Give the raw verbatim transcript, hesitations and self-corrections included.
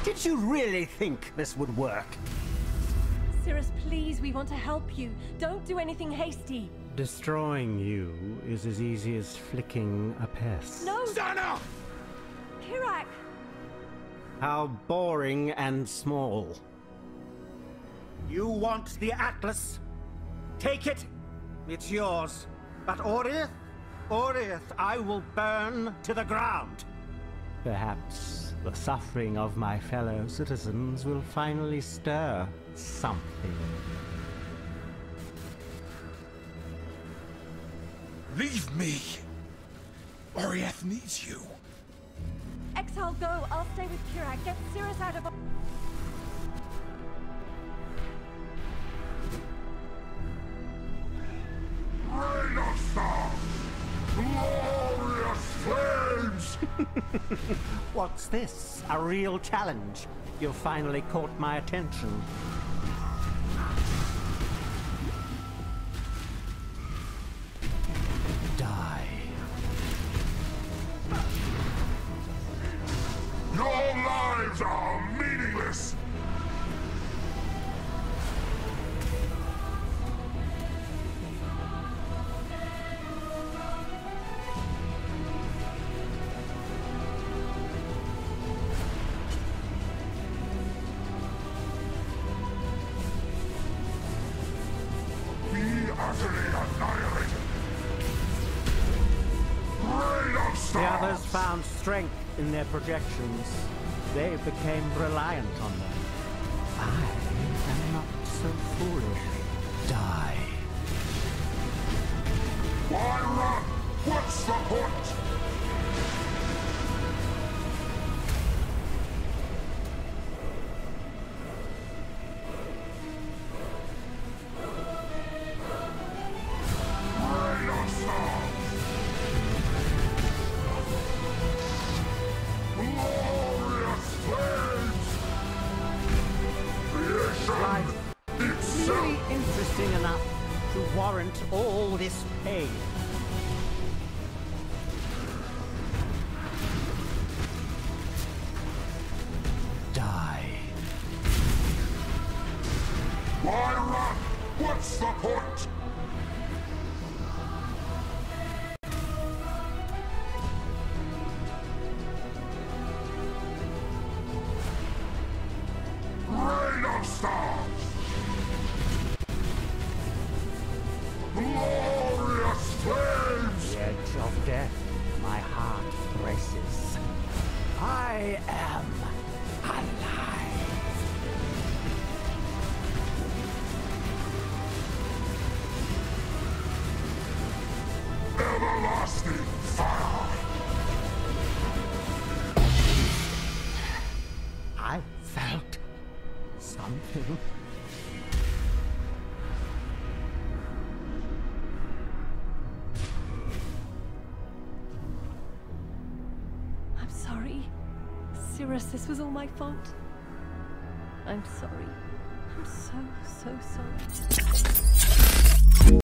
Did you really think this would work? Cirrus, please, we want to help you. Don't do anything hasty. Destroying you is as easy as flicking a pest. No! Zana! Kirak! How boring and small. You want the Atlas? Take it. It's yours. But Oriath? Oriath, I will burn to the ground. Perhaps the suffering of my fellow citizens will finally stir something. Leave me! Oriath needs you. Exile, go. I'll stay with Kirak. Get Cirrus out of... Rain of stars! Glorious flames! What's this? A real challenge? You've finally caught my attention. Die. Your lives are meaningless! Utterly annihilated. Rain of stars. The others found strength in their projections. They became reliant on them. I am not so foolish. Die. Why run? What's the point? Really interesting enough to warrant all this pain. Die. Why run? What's the point? Rain of stars! Glorious flames! The edge of death, my heart races. I am alive. Everlasting fire! I felt something. I'm sorry. Cirrus, this was all my fault. I'm sorry. I'm so, so sorry.